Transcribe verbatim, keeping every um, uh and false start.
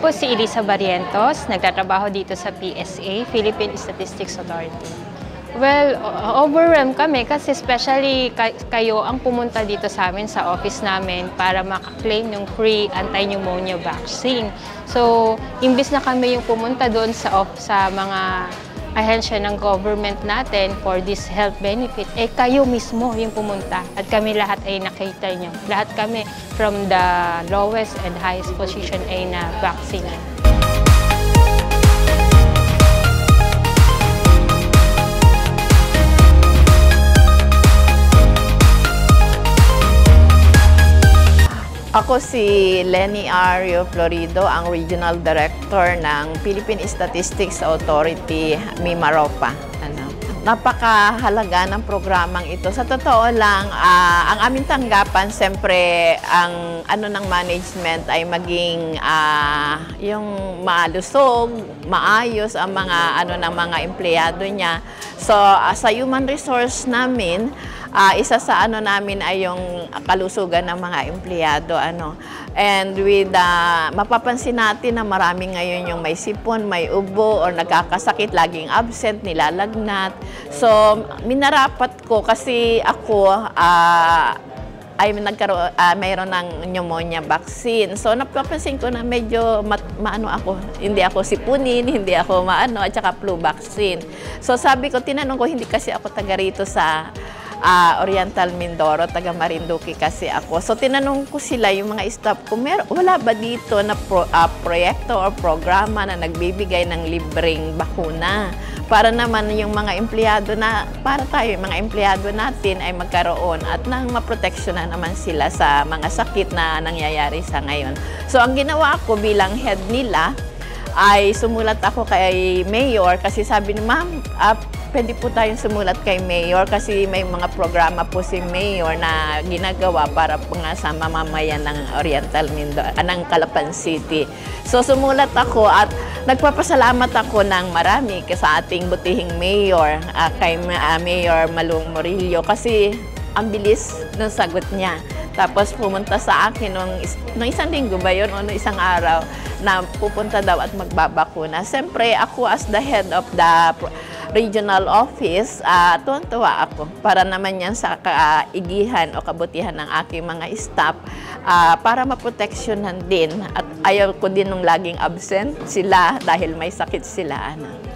po si Elisa Barrientos, nagtatrabaho dito sa P S A, Philippine Statistics Authority. Well, overwhelmed kami kasi especially kayo ang pumunta dito sa amin sa office namin para makaklaim yung free anti-pneumonia vaccine. So, imbis na kami yung pumunta doon sa, sa mga ahensya ng government natin for this health benefit, eh kayo mismo yung pumunta at kami lahat ay nakita nyo. Lahat kami from the lowest and highest position ay na vaccine. Ako si Lenny Ario Florido, ang Regional Director ng Philippine Statistics Authority, Mimaropa. Ano, napakahalaga ng programang ito. Sa totoo lang, uh, ang aming tanggapan, siyempre, ang ano ng management ay maging uh, yung malusog, maayos ang mga ano ng mga empleyado niya. So, uh, sa human resource namin, Uh, isa sa ano namin ay yung kalusugan ng mga empleyado. Ano. And with, uh, mapapansin natin na marami ngayon yung may sipon, may ubo, or nagkakasakit, laging absent, nilalagnat. So, minarapat ko kasi ako uh, ay nagkaroon, uh, mayroon ng pneumonia vaccine. So, napapansin ko na medyo mat, maano ako, hindi ako sipunin, hindi ako maano, at saka flu vaccine. So, sabi ko, tinanong ko, hindi kasi ako taga rito sa Uh, Oriental Mindoro, taga Marinduque kasi ako. So, tinanong ko sila, yung mga staff ko, mer wala ba dito na pro uh, proyekto o programa na nagbibigay ng libreng bakuna para naman yung mga empleyado na, para tayo, yung mga empleyado natin ay magkaroon at nang maproteksyonan naman sila sa mga sakit na nangyayari sa ngayon. So, ang ginawa ko bilang head nila, ay sumulat ako kay Mayor kasi sabi ni Ma'am, uh, pwede po tayong sumulat kay Mayor kasi may mga programa po si Mayor na ginagawa para po nga sa mamamayan ng Oriental Mindoro, uh, ng Calapan City. So sumulat ako at nagpapasalamat ako ng marami sa ating butihing Mayor, uh, kay uh, Mayor Malung Morillo kasi ang bilis ng sagot niya. Tapos pumunta sa akin nung, nung isang linggo ba yun o nung isang araw na pupunta daw at magbabakuna. Siyempre, ako as the head of the regional office, uh, tuwan-tuwa ako para naman yan sa kaigihan o kabutihan ng aking mga staff uh, para maproteksyonan din. At ayaw ko din nung laging absent sila dahil may sakit sila. Ano.